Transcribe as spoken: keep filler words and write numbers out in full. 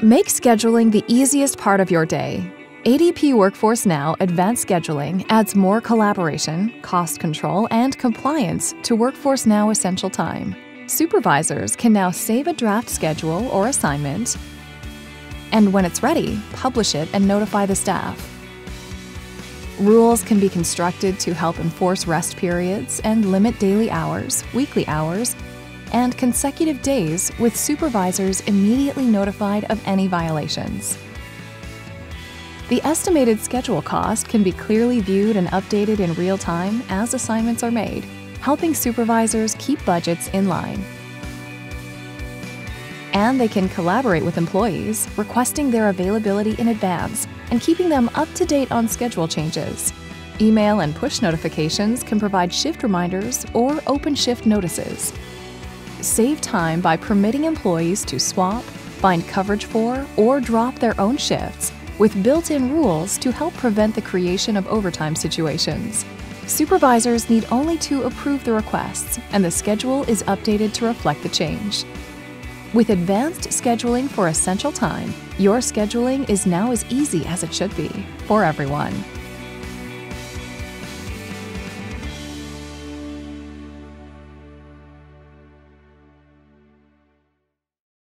Make scheduling the easiest part of your day. A D P Workforce Now Advanced Scheduling adds more collaboration, cost control, and compliance to Workforce Now Essential Time. Supervisors can now save a draft schedule or assignment, and when it's ready, publish it and notify the staff. Rules can be constructed to help enforce rest periods and limit daily hours, weekly hours, and consecutive days, with supervisors immediately notified of any violations. The estimated schedule cost can be clearly viewed and updated in real time as assignments are made, helping supervisors keep budgets in line. And they can collaborate with employees, requesting their availability in advance and keeping them up to date on schedule changes. Email and push notifications can provide shift reminders or open shift notices. Save time by permitting employees to swap, find coverage for, or drop their own shifts, with built-in rules to help prevent the creation of overtime situations. Supervisors need only to approve the requests, and the schedule is updated to reflect the change. With advanced scheduling for essential time, your scheduling is now as easy as it should be for everyone.